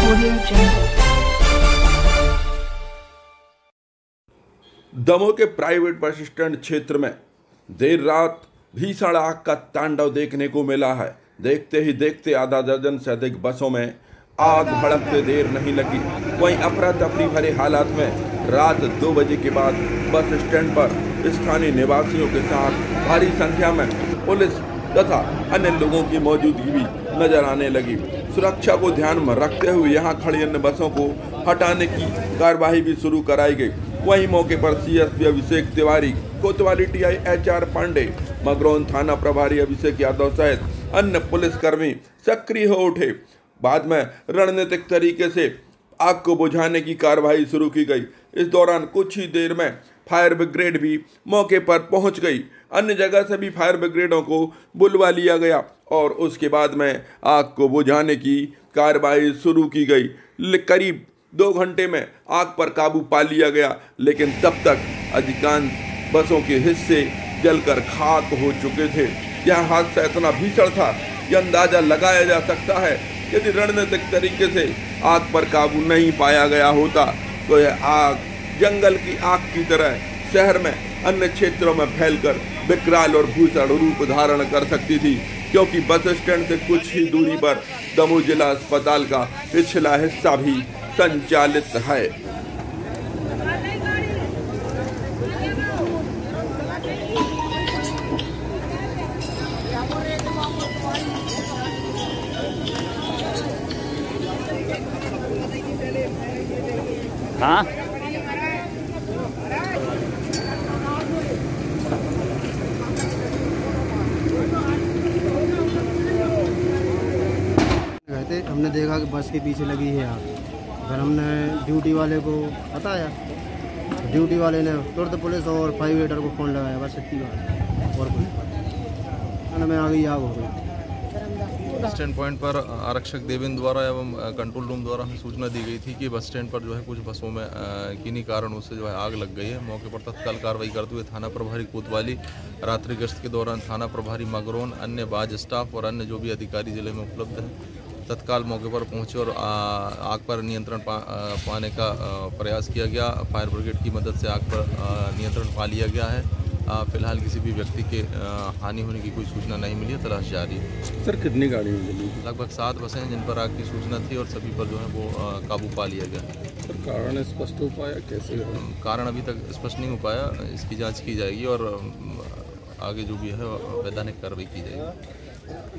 दमोह के private bus stand क्षेत्र में देर रात भीषण आग का तांडव देखने को मिला है। देखते ही देखते आधा दर्जन से अधिक बसों में आग भड़कते देर नहीं लगी। वहीं अफरा तफरी भरे हालात में रात 2 बजे के बाद बस स्टैंड पर स्थानीय निवासियों के साथ भारी संख्या में पुलिस तथा अन्य लोगों की मौजूदगी भी नजर आने लगी। सुरक्षा को ध्यान में रखते हुए यहां खड़ी अन्य बसों को हटाने की कार्यवाही भी शुरू कराई गई। वहीं मौके पर सीएसपी अभिषेक तिवारी, कोतवाली टीआई HR पांडे, मगरौन थाना प्रभारी अभिषेक यादव सहित अन्य पुलिसकर्मी सक्रिय हो उठे। बाद में रणनीतिक तरीके से आग को बुझाने की कार्रवाई शुरू की गई। इस दौरान कुछ ही देर में फायर ब्रिगेड भी मौके पर पहुंच गई। अन्य जगह से भी फायर ब्रिगेडों को बुलवा लिया गया और उसके बाद में आग को बुझाने की कार्रवाई शुरू की गई। करीब 2 घंटे में आग पर काबू पा लिया गया, लेकिन तब तक अधिकांश बसों के हिस्से जलकर खाक हो चुके थे। यह हादसा इतना भीषण था कि अंदाजा लगाया जा सकता है यदि रणनीतिक तरीके से आग पर काबू नहीं पाया गया होता तो यह आग जंगल की आग की तरह शहर में अन्य क्षेत्रों में फैलकर विकराल और भूषण रूप धारण कर सकती थी, क्योंकि बस स्टैंड से कुछ ही दूरी पर दमोह जिला अस्पताल का पिछला हिस्सा भी संचालित है। हाँ कहते हमने देखा कि बस के पीछे लगी है आग। फिर हमने ड्यूटी वाले को बताया, ड्यूटी वाले ने तुरंत पुलिस और फायर ब्रिगेड को फ़ोन लगाया। बस इतनी बात और कुछ में आ गई, आग हो गई। स्टैंड पॉइंट पर आरक्षक देवेंद्र द्वारा एवं कंट्रोल रूम द्वारा हमें सूचना दी गई थी कि बस स्टैंड पर जो है कुछ बसों में किन्हीं कारणों से जो है आग लग गई है। मौके पर तत्काल कार्रवाई करते हुए थाना प्रभारी कोतवाली, रात्रि गश्त के दौरान थाना प्रभारी मगरौन, अन्य बाज स्टाफ और अन्य जो भी अधिकारी जिले में उपलब्ध हैं तत्काल मौके पर पहुंचे और आग पर नियंत्रण पाने का प्रयास किया गया। फायर ब्रिगेड की मदद से आग पर नियंत्रण पा लिया गया है। फिलहाल किसी भी व्यक्ति के हानि होने की कोई सूचना नहीं मिली है। तलाश जारी है। सर कितनी गाड़ियाँ जली? लगभग 7 बसें हैं जिन पर आग की सूचना थी और सभी पर जो है वो काबू पा लिया गया। सर कारण स्पष्ट हो पाया कैसे? कारण अभी तक स्पष्ट नहीं हो पाया, इसकी जांच की जाएगी और आगे जो भी है वैधानिक कार्रवाई की जाएगी।